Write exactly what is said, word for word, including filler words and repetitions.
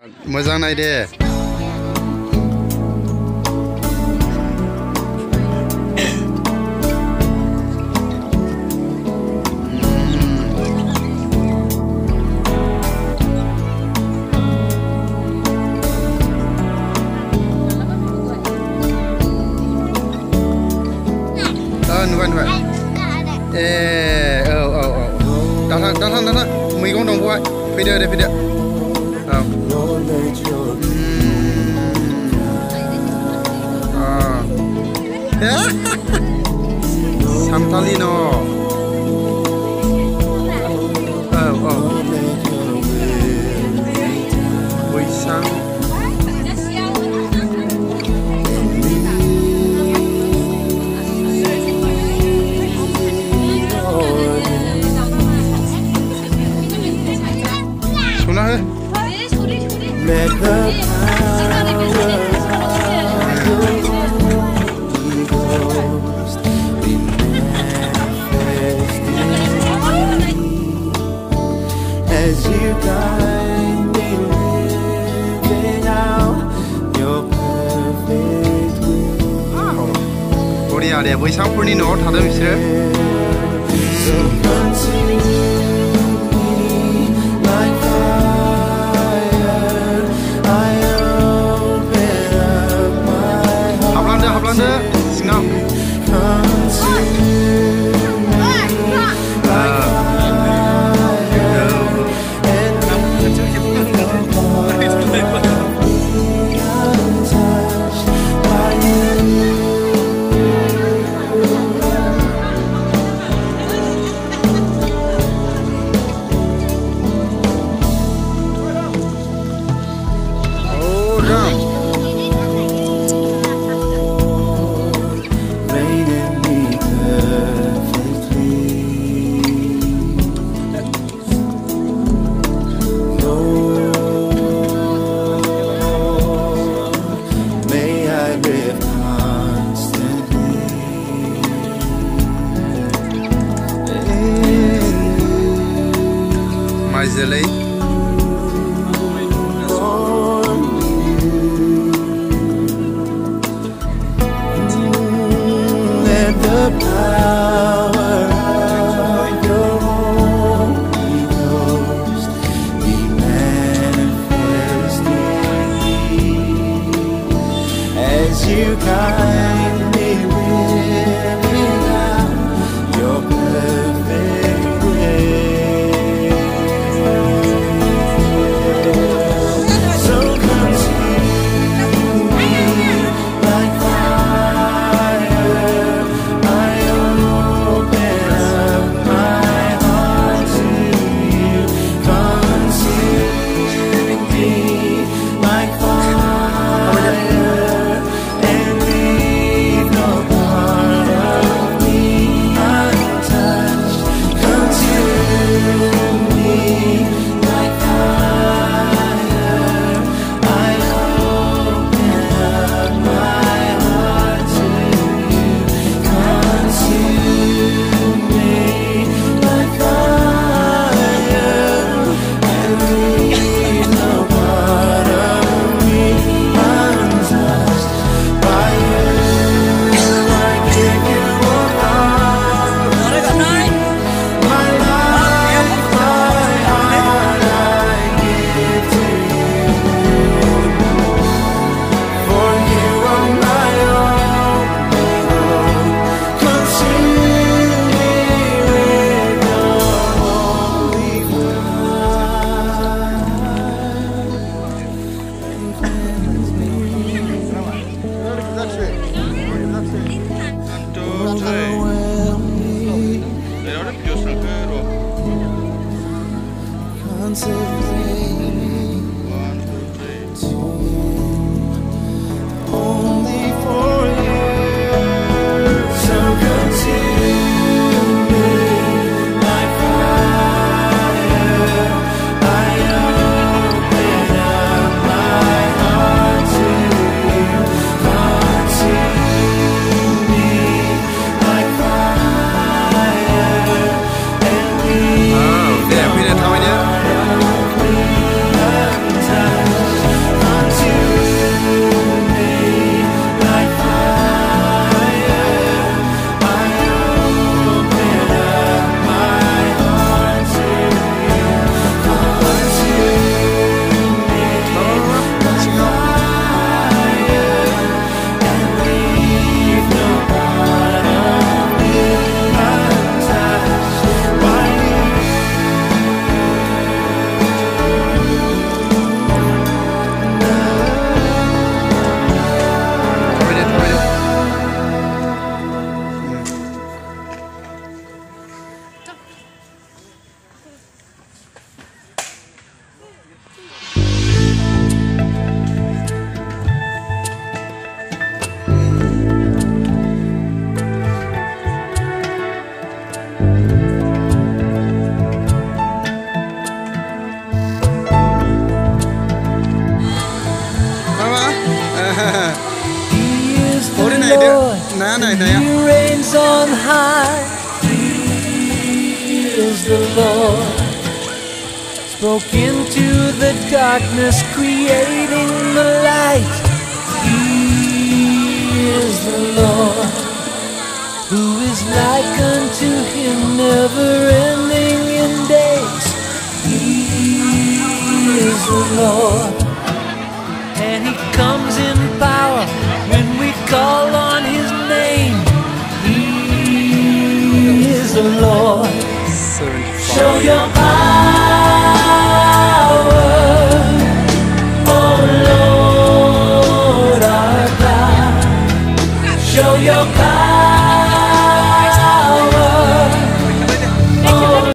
Moजां नायदे नुबाय नुबाय ए औ औ औ दाथां दाथां दाथां मैगं दं बहाय फैदो दे फैदो औ सानथालि न' औ औ बैसां Let the power be manifested as you guide me living out your perfect will. Korea deh, बैसागुफोरनि न'आव थादों बिसोरो. So come to me like Lord. Nah, nah, and nah, yeah. He reigns on high. He is the Lord. Spoke into the darkness, creating the light. He is the Lord. Who is like unto Him, never ending in days. He is the Lord. And He comes in power when we call on His name. He is the Lord. Show your power.